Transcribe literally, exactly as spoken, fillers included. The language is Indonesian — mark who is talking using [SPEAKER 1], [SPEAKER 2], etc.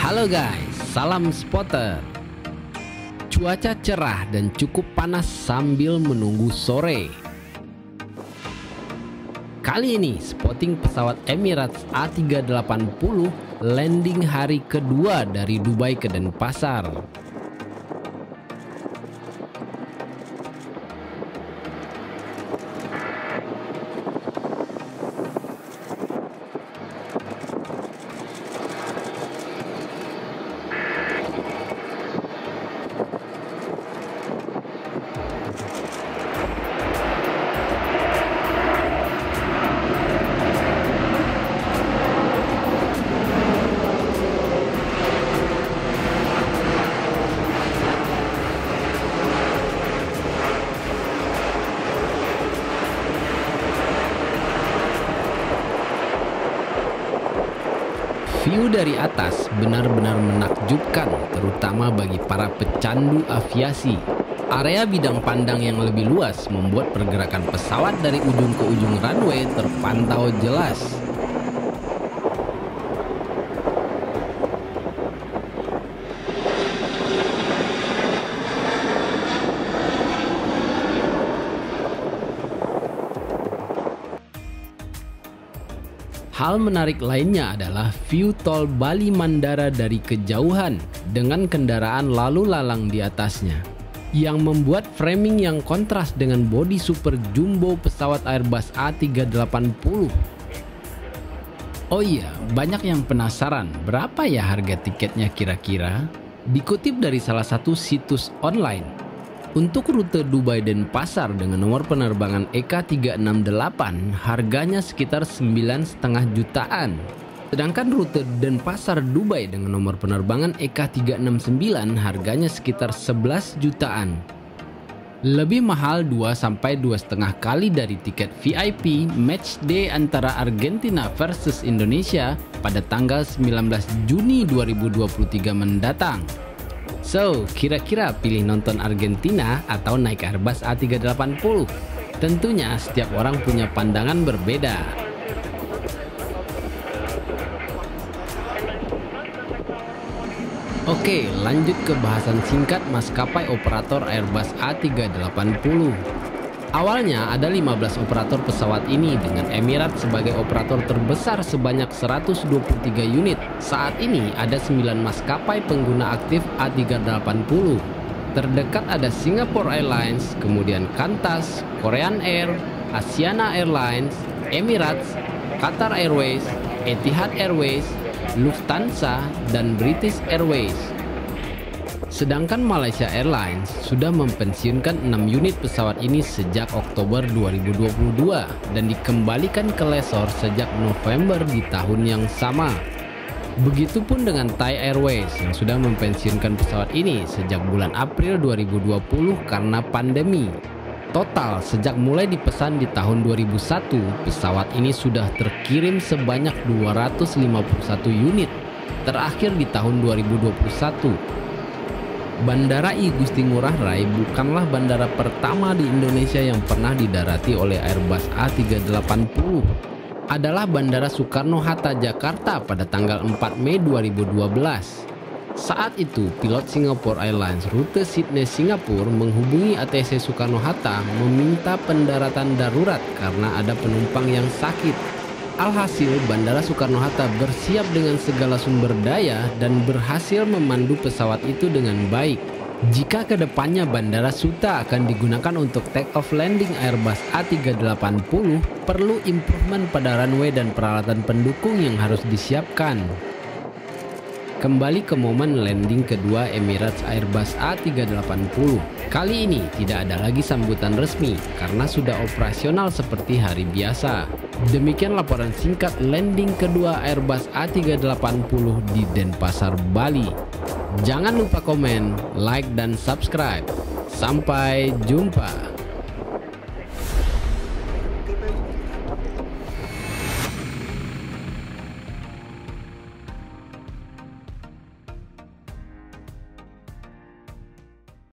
[SPEAKER 1] Halo guys, salam spotter. Cuaca cerah dan cukup panas sambil menunggu sore. Kali ini spotting pesawat Emirates A tiga delapan nol landing hari kedua dari Dubai ke Denpasar. View dari atas benar-benar menakjubkan, terutama bagi para pecandu aviasi. Area bidang pandang yang lebih luas membuat pergerakan pesawat dari ujung ke ujung runway terpantau jelas. Hal menarik lainnya adalah view tol Bali Mandara dari kejauhan dengan kendaraan lalu lalang di atasnya, yang membuat framing yang kontras dengan bodi super jumbo pesawat Airbus A tiga delapan nol. Oh iya, banyak yang penasaran berapa ya harga tiketnya kira-kira? Dikutip dari salah satu situs online, untuk rute Dubai Denpasar dengan nomor penerbangan E K tiga enam delapan harganya sekitar sembilan koma lima jutaan. Sedangkan rute Denpasar Dubai dengan nomor penerbangan E K tiga enam sembilan harganya sekitar sebelas jutaan. Lebih mahal dua sampai dua koma lima kali dari tiket V I P match day antara Argentina versus Indonesia pada tanggal sembilan belas Juni dua ribu dua puluh tiga mendatang. So, kira-kira pilih nonton Argentina atau naik Airbus A tiga delapan nol? Tentunya setiap orang punya pandangan berbeda. Oke, lanjut ke bahasan singkat maskapai operator Airbus A tiga delapan nol. Awalnya ada lima belas operator pesawat ini dengan Emirates sebagai operator terbesar sebanyak seratus dua puluh tiga unit. Saat ini ada sembilan maskapai pengguna aktif A tiga delapan nol. Terdekat ada Singapore Airlines, kemudian Qantas, Korean Air, Asiana Airlines, Emirates, Qatar Airways, Etihad Airways, Lufthansa, dan British Airways. Sedangkan Malaysia Airlines sudah mempensiunkan enam unit pesawat ini sejak Oktober dua ribu dua puluh dua dan dikembalikan ke lessor sejak November di tahun yang sama. Begitupun dengan Thai Airways yang sudah mempensiunkan pesawat ini sejak bulan April dua ribu dua puluh karena pandemi. Total sejak mulai dipesan di tahun dua ribu satu, pesawat ini sudah terkirim sebanyak dua ratus lima puluh satu unit, terakhir di tahun dua ribu dua puluh satu. Bandara I Gusti Ngurah Rai bukanlah bandara pertama di Indonesia yang pernah didarati oleh Airbus A tiga delapan nol. Adalah Bandara Soekarno-Hatta Jakarta pada tanggal empat Mei dua ribu dua belas. Saat itu, pilot Singapore Airlines rute Sydney-Singapura menghubungi A T C Soekarno-Hatta meminta pendaratan darurat karena ada penumpang yang sakit. Alhasil, Bandara Soekarno-Hatta bersiap dengan segala sumber daya dan berhasil memandu pesawat itu dengan baik. Jika kedepannya Bandara Suta akan digunakan untuk take off landing Airbus A tiga delapan nol, perlu improvement pada runway dan peralatan pendukung yang harus disiapkan. Kembali ke momen landing kedua Emirates Airbus A tiga delapan nol. Kali ini tidak ada lagi sambutan resmi karena sudah operasional seperti hari biasa. Demikian laporan singkat landing kedua Airbus A tiga delapan nol di Denpasar, Bali. Jangan lupa komen, like, dan subscribe. Sampai jumpa.